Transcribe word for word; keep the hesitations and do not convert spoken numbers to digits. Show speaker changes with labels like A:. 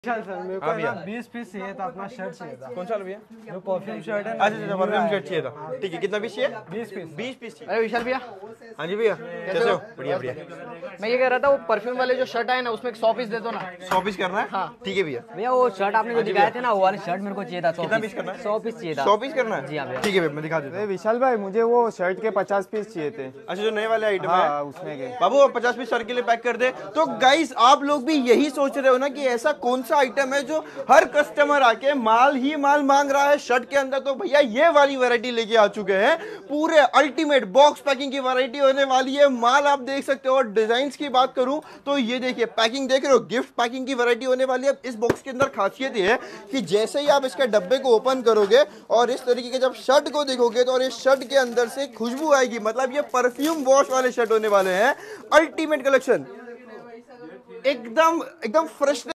A: Sir मेरे को ना बीस पीस चाहिए था, अपना शर्ट चाहिए था।
B: कौन सा भैया?
A: जो परफ्यूम शर्ट है।
B: अच्छा अच्छा परफ्यूम शर्ट चाहिए था। ठीक है, कितना पीस चाहिए?
A: बीस पीस।
B: बीस पीस चाहिए।
C: अरे विशाल भैया,
B: हाँ जी भैया, कैसे हो? बढ़िया बढ़िया।
C: मैं ये कह रहा था वो परफ्यूम वाले जो शर्ट आए ना उसमें एक सौ पीस दे दो ना।
B: सौ पीस करना है? हाँ ठीक है भैया।
D: भैया वो शर्ट आपने जो दिखाए थे ना वो वाले शर्ट मेरे को चाहिए था।
B: कितना पीस करना है?
D: सौ पीस चाहिए था।
B: सौ पीस करना है?
D: जी हाँ भैया।
B: ठीक है भैया, मैं दिखा देता हूँ।
A: विशाल भाई मुझे वो शर्ट के पचास पीस चाहिए थे।
B: अच्छा, जो नए वाले आइटम
A: हाँ,
B: है
A: उसमें के
B: बाबू पचास पीस सर के लिए पैक कर दे। तो गाइस आप लोग भी यही सोच रहे हो ना कि ऐसा कौन सा आइटम है जो हर कस्टमर आके माल ही माल मांग रहा है शर्ट के अंदर, तो भैया ये वाली वैरायटी लेके आ चुके हैं। पूरे अल्टीमेट बॉक्स पैकिंग की वैरायटी होने वाली है। माल आप देख सकते हो। और डिजाइन्स की बात करूं तो ये देखिए, पैकिंग देख रहे हो, गिफ्ट पैकिंग की वैरायटी होने वाली है। इस बॉक्स के अंदर खासियत ये है कि जैसे ही आप इसके डब्बे को ओपन करोगे और इस तरीके के जब शर्ट को देखोगे तो और इस शर्ट के अंदर से खुशबू आएगी। मतलब ये परफ्यूम वॉश वाले शर्ट होने वाले हैं। अल्टीमेट कलेक्शन, एकदम एकदम फ्रेश